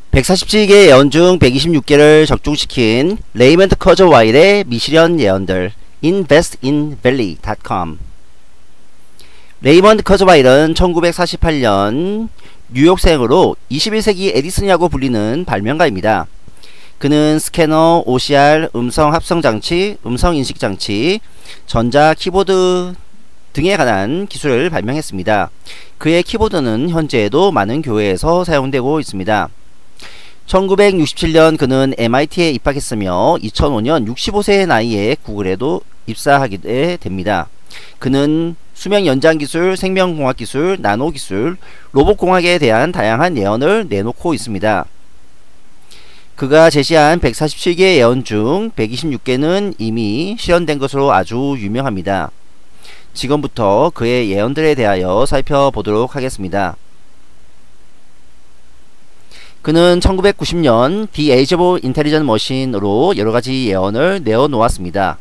147개 예언 중 126개를 적중시킨 레이먼드 커저와일의 미시련 예언들 investinvalley.com. 레이먼드 커저와일은 1948년 뉴욕생으로 21세기 에디슨이라고 불리는 발명가입니다. 그는 스캐너, OCR, 음성 합성장치, 음성인식장치, 전자 키보드 등에 관한 기술을 발명했습니다. 그의 키보드는 현재에도 많은 교회에서 사용되고 있습니다. 1967년 그는 MIT에 입학했으며 2005년 65세의 나이에 구글에도 입사하게 됩니다. 그는 수명 연장 기술, 생명공학 기술, 나노 기술, 로봇공학에 대한 다양한 예언을 내놓고 있습니다. 그가 제시한 147개 예언 중 126개는 이미 실현된 것으로 아주 유명합니다. 지금부터 그의 예언들에 대하여 살펴보도록 하겠습니다. 그는 1990년 The Age of Intelligent Machine으로 여러가지 예언을 내어놓았습니다.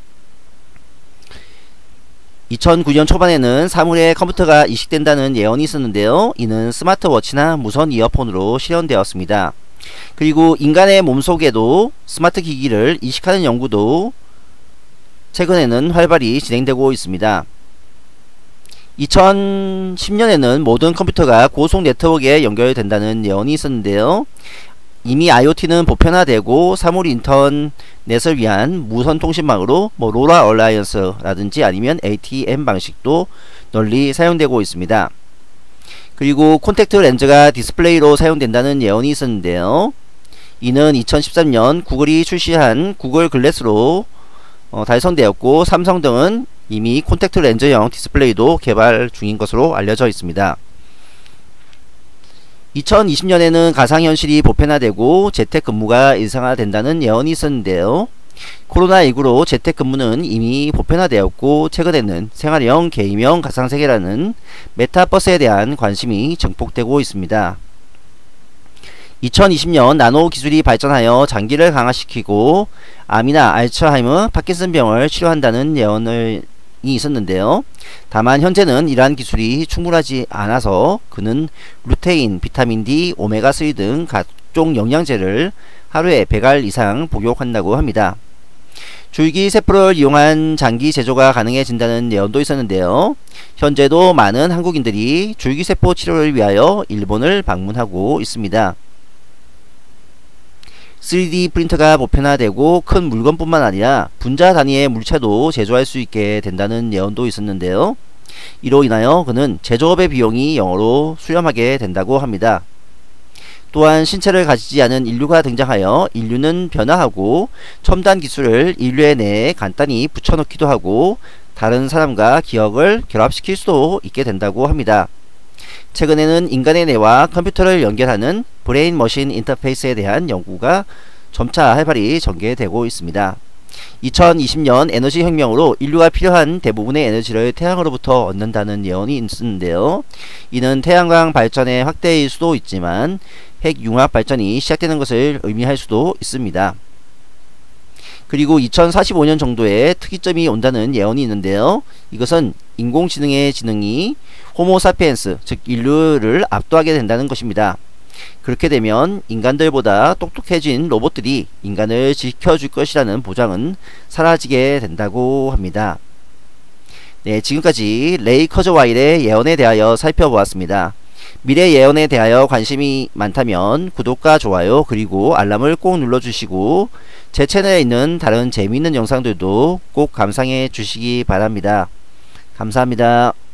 2009년 초반에는 사물에 컴퓨터가 이식된다는 예언이 있었는데요. 이는 스마트워치나 무선 이어폰으로 실현되었습니다. 그리고 인간의 몸속에도 스마트 기기를 이식하는 연구도 최근에는 활발히 진행되고 있습니다. 2010년에는 모든 컴퓨터가 고속 네트워크에 연결된다는 예언이 있었는데요. 이미 IoT는 보편화되고 사물 인터넷을 위한 무선 통신망으로 로라 얼라이언스라든지 아니면 ATM 방식도 널리 사용되고 있습니다. 그리고 콘택트 렌즈가 디스플레이로 사용된다는 예언이 있었는데요. 이는 2013년 구글이 출시한 구글 글래스로 달성되었고, 삼성 등은 이미 콘택트 렌즈형 디스플레이도 개발 중인 것으로 알려져 있습니다. 2020년에는 가상현실이 보편화되고 재택근무가 일상화된다는 예언이 있었는데요. 코로나19로 재택근무는 이미 보편화되었고, 최근에는 생활형, 게임형 가상세계라는 메타버스에 대한 관심이 증폭되고 있습니다. 2020년 나노 기술이 발전하여 장기를 강화시키고 암이나 알츠하이머, 파킨슨병을 치료한다는 예언이 있었는데요. 다만 현재는 이러한 기술이 충분하지 않아서 그는 루테인, 비타민 D, 오메가3 등 각종 영양제를 하루에 100알 이상 복용한다고 합니다. 줄기세포를 이용한 장기 제조가 가능해진다는 예언도 있었는데요. 현재도 많은 한국인들이 줄기세포 치료를 위하여 일본을 방문하고 있습니다. 3D 프린터가 보편화되고 큰 물건뿐만 아니라 분자 단위의 물체도 제조할 수 있게 된다는 예언도 있었는데요. 이로 인하여 그는 제조업의 비용이 영어로 수렴하게 된다고 합니다. 또한 신체를 가지지 않은 인류가 등장하여 인류는 변화하고 첨단 기술을 인류의 뇌에 간단히 붙여넣기도 하고 다른 사람과 기억을 결합시킬 수도 있게 된다고 합니다. 최근에는 인간의 뇌와 컴퓨터를 연결하는 브레인 머신 인터페이스에 대한 연구가 점차 활발히 전개되고 있습니다. 2020년 에너지 혁명으로 인류가 필요한 대부분의 에너지를 태양으로부터 얻는다는 예언이 있었는데요. 이는 태양광 발전의 확대일 수도 있지만 핵융합 발전이 시작되는 것을 의미할 수도 있습니다. 그리고 2045년 정도에 특이점이 온다는 예언이 있는데요. 이것은 인공지능의 지능이 호모사피엔스, 즉 인류를 압도하게 된다는 것입니다. 그렇게 되면 인간들보다 똑똑해진 로봇들이 인간을 지켜줄 것이라는 보장은 사라지게 된다고 합니다. 네, 지금까지 레이 커저와일의 예언에 대하여 살펴보았습니다. 미래 예언에 대하여 관심이 많다면 구독과 좋아요 그리고 알람을 꼭 눌러주시고 제 채널에 있는 다른 재미있는 영상들도 꼭 감상해 주시기 바랍니다. 감사합니다.